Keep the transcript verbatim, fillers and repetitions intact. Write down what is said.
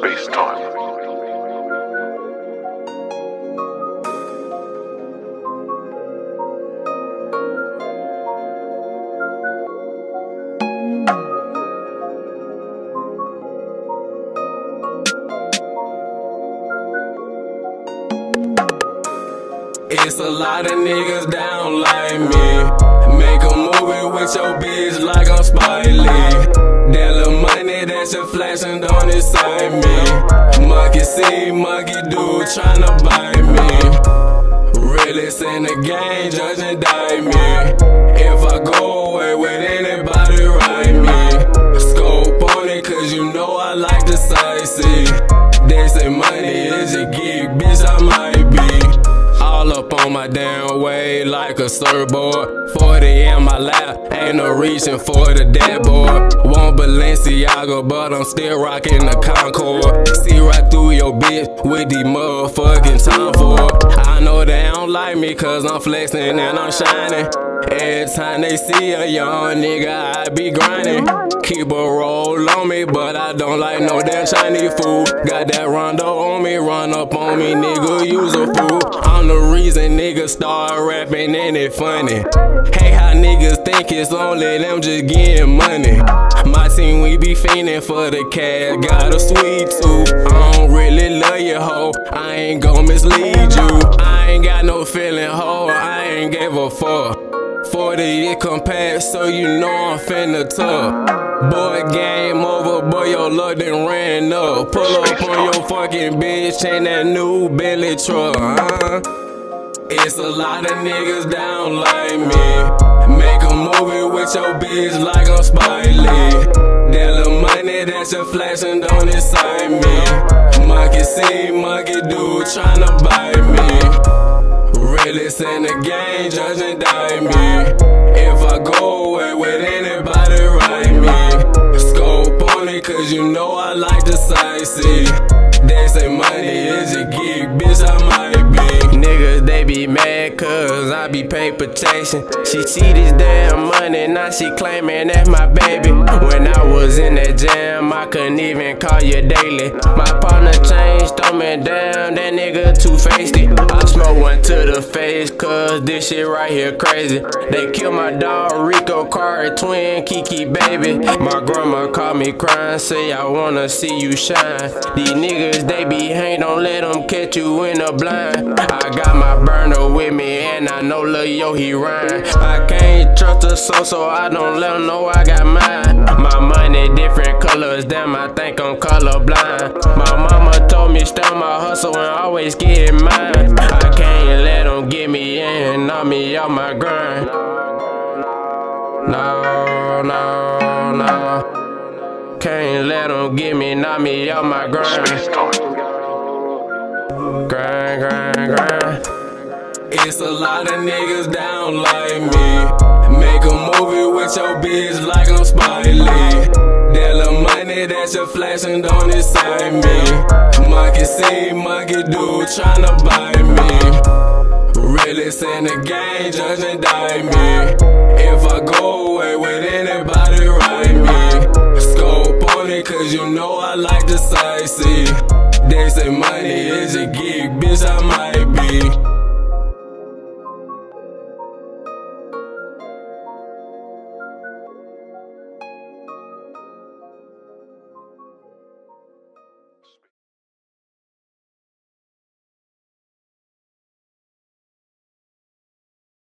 Space Time. It's a lot of niggas down like me. Make a movie with your bitch like I'm Spike Lee. That little money that you flashing don't excite me. Monkey see, monkey do, tryna buy me. Really in the game, judge and indict me. If I go away with anybody, write me. Scope on it, cause you know I like to sightsee. They say money is a geek, bitch, I might be. All up on my damn way like a surfboard. forty in my lap, ain't no reaching for the dead boy. Want Balenciaga, but I'm still rocking the Concord. See right through your bitch with the motherfucking time for it. I know they don't like me cause I'm flexing and I'm shining. Every time they see a young nigga, I be grinding. Keep a roll on me, but I don't like no damn Chinese food. Got that Rondo on me, run up on me, nigga, use a fool. I'm the reason niggas start rapping and it funny. Hey, how niggas think it's only them just getting money. My team, we be fiending for the cash, got a sweet tooth. I don't really love you, ho, I ain't gon' mislead you. I ain't got no feeling, ho, I ain't gave a fuck. forty it come past, so you know I'm finna tuck. Boy, game over, boy, your luck done ran up. Pull up on your fucking bitch in that new Bentley truck, huh? It's a lot of niggas down like me. Make a movie with your bitch like I'm Spike Lee. That little money that you flashing don't excite me. Monkey see, monkey do, tryna buy me. Really in the game, judge and indict me. If I go away with anybody, write me. Scope on it, cause you know I like to sightsee. They say money is a geek, bitch, I might be. Niggas, they be mad cause I be paper chasing. She see this damn money, now she claiming that's my baby. When I was in that jam, I couldn't even call you daily. My partner changed, throw me down, that nigga two-faced it. I smoke one to the face cause this shit right here crazy. They killed my dog Rico Car, twin Kiki baby. My grandma called me crying, say I wanna see you shine. These niggas, they be hang, don't let them catch you in the blind. I got my burner with me and I know Lil Yo he rhyme. I can't trust a soul, so I don't let them know I got mine. My money different colors, damn I think I'm colorblind. My mama told me stay on my hustle and always get mine. I can't let them get me in, knock me off my grind. No, no, no. Can't let them get me, knock me off my grind. Space Time. Grind, grind, grind. It's a lot of niggas down like me. Make a movie with your bitch like I'm Spike Lee. That little money that you flashing don't excite me. Monkey see, monkey do, tryna buy me. Really in the game, judge and indict me. If I go away with anybody, write me. Scope on it, cause you know I like to sightsee. They say money is a geek, bitch, I might be.